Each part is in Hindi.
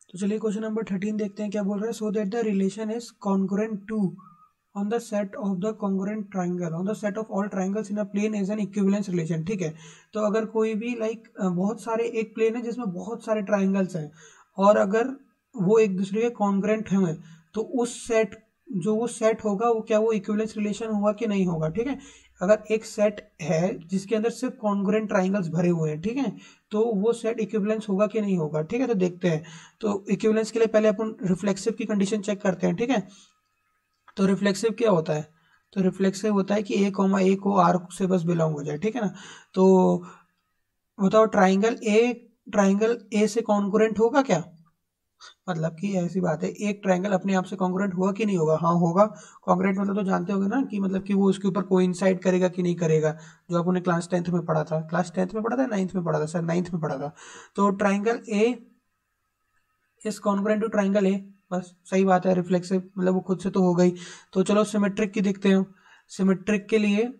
तो चलिए क्वेश्चन नंबर 13 देखते हैं क्या बोल रहा है। So that the relation is congruent to on the set of the congruent triangle on the set of all triangles in a plane is an equivalence relation. ठीक है, तो अगर कोई भी बहुत सारे एक प्लेन है जिसमें बहुत सारे ट्राइंगल्स हैं और अगर वो एक दूसरे के कॉन्ग्रुएंट हैं तो उस सेट जो वो सेट होगा वो क्या वो इक्विवेलेंस रिलेशन होगा कि नहीं होगा। ठीक है, अगर एक सेट है जिसके अंदर सिर्फ कॉन्ग्रुएंट ट्राइंगल्स भरे हुए हैं, ठीक है, तो वो सेट इक्विवेलेंस होगा कि नहीं होगा। ठीक है, तो देखते हैं। तो इक्विवेलेंस के लिए पहले अपन रिफ्लेक्सिव की कंडीशन चेक करते हैं। ठीक है, तो रिफ्लेक्सिव क्या होता है? तो रिफ्लेक्सिव होता है कि ए को आर से बस बिलोंग हो जाए। ठीक है ना, तो बताओ ट्राइंगल ए से कॉन्ग्रुएंट होगा क्या? मतलब कि ऐसी बात है, एक ट्रायंगल अपने आप से कॉन्ग्रुएंट होगा कि नहीं होगा? हाँ होगा। कॉन्ग्रुएंट मतलब तो जानते होंगे ना कि मतलब कि वो उसके ऊपर कोइंसाइड करेगा कि नहीं करेगा, जो आपने क्लास 10th में पढ़ा था। क्लास 10th में पढ़ा था, 9th में पढ़ा था, सर 9th में पढ़ा था। तो triangle A is congruent to triangle A, बस सही बात है। रिफ्लेक्सिव मतलब वो खुद से तो हो गई। तो चलो सिमेट्रिक की देखते हैं। सिमेट्रिक के लिए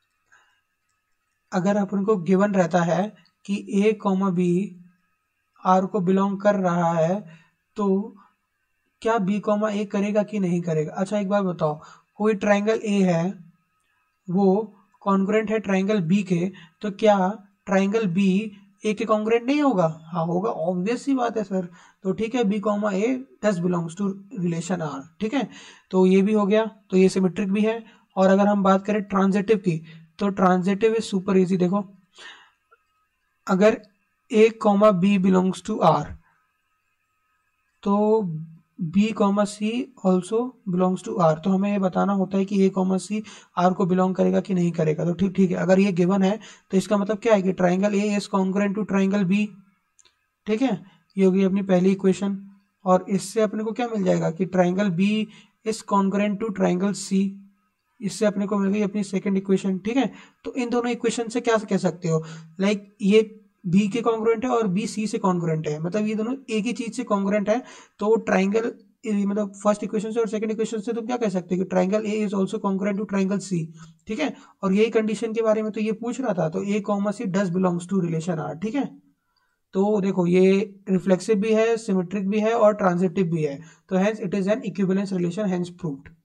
अगर अपन को गिवन रहता है कि ए कॉमा बी आर को बिलोंग कर रहा है, तो क्या बी कॉमा ए करेगा कि नहीं करेगा? अच्छा एक बात बताओ, कोई ट्राइंगल ए है वो कॉन्ग्रुएंट है ट्राइंगल बी के, तो क्या ट्राइंगल बी ए के कॉन्ग्रुएंट नहीं होगा? हाँ होगा, ऑब्वियस सी बात है सर। तो ठीक है, B comma A does belongs to relation R. ठीक है, तो ये भी हो गया, तो ये सिमेट्रिक भी है। और अगर हम बात करें ट्रांजिटिव की, तो ट्रांजिटिव इज सुपर इजी। देखो, अगर A comma B belongs to R, तो B comma C also belongs to R. तो हमें ये बताना होता है कि ए कॉमा सी आर को बिलोंग करेगा कि नहीं करेगा। तो ठीक है, अगर ये गिवन है तो इसका मतलब क्या है कि triangle A is congruent to triangle B. ठीक है, ये होगी अपनी पहली इक्वेशन। और इससे अपने को क्या मिल जाएगा कि triangle B is congruent to triangle C. इससे अपने को मिल गई अपनी सेकंड इक्वेशन। ठीक है, तो इन दोनों इक्वेशन से क्या कह सकते हो, ये बी के कॉन्ग्रुएंट है और बी सी से कॉन्ग्रुएंट है, मतलब ये दोनों एक ही चीज से कॉन्ग्रुएंट है। तो ट्राइंगल मतलब फर्स्ट इक्वेशन से और सेकंड इक्वेशन से तुम क्या कह सकते हो कि triangle A is also congruent to triangle C. ठीक है, और यही कंडीशन के बारे में तो ये पूछ रहा था। तो A comma C does belongs to relation R. ठीक है, तो देखो ये रिफ्लेक्सिव भी है, सिमेट्रिक भी है और ट्रांजिटिव भी है। तो hence it is an equivalence relation, hence proved.